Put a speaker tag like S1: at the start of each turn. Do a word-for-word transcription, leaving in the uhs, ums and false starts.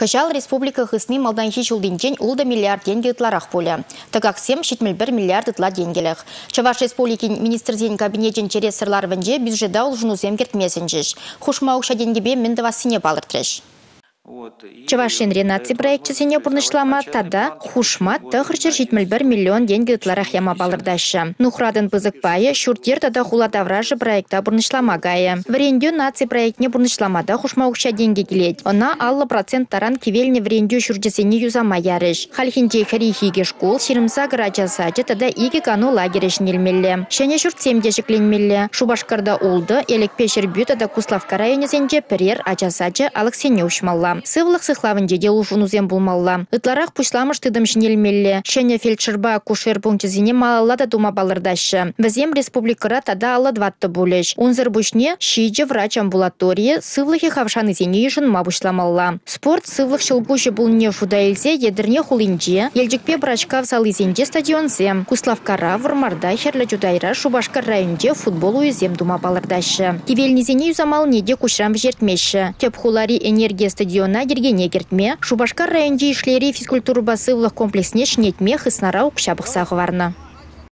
S1: Кыжал республика хысны малданхи жылдинчен улда миллиард деньги ытларах поле. Тагаксем шитмел бір миллиард ытла денгелех. Чаваш республики министрден кабинетен через сырлар венже бюджета улжунузем кертмесенжеш. Хушмаукша денгебе мендавасыне балыртреш. Чавашин ренаци проектчесене бурнышлама тада хушма тахырчыр жетмел бір миллион деньги ытларах яма балырдашы. Нухрадын пызыкпайы шуртер тада хуладавражы проекта бурнышлама гайы. Врендю наци проектне бурнышламада хушмаукша деньги келет. Она аллы процент таран кивельне врендю шурчесене юзама ярыш. Хальхинче харихиге школ ширымса грачасачы тада иги кану лагереш нелмелле. Шене шуртсем дешекленмелле. Шубашкарда улды элек пешер бю тада Куславка районесенче перер ачасачы алыксене ушмалла. Сывлық сықлавын деде ұлжынузен болмалла. Ытларақ пұшламыш тыдым шнелмелле. Шене фельдшерба кушер пунктезіне малалла да дума балырдашы. Візем республикара тада алла дватты болеш. Унзыр бұшне шиджі врач амбулатория сывлықи хавшаны зене ешін ма бұшламалла. Спорт сывлық шылбушы бұлне фудаилзе едірне хулинже, елжікпе брачка в салызенде стадионзе. Куславкара вармарда херлі жудайра Шубашкар районде футбол уезем дума балырдашы. Кивелнезене юзамал неде кушрам жертмеші. Теп хулари энергия стадион на дергене кертме, Шубашкар районде ишлери физкультура басывлық комплексне шнетме хыснара укшабықсағы варна.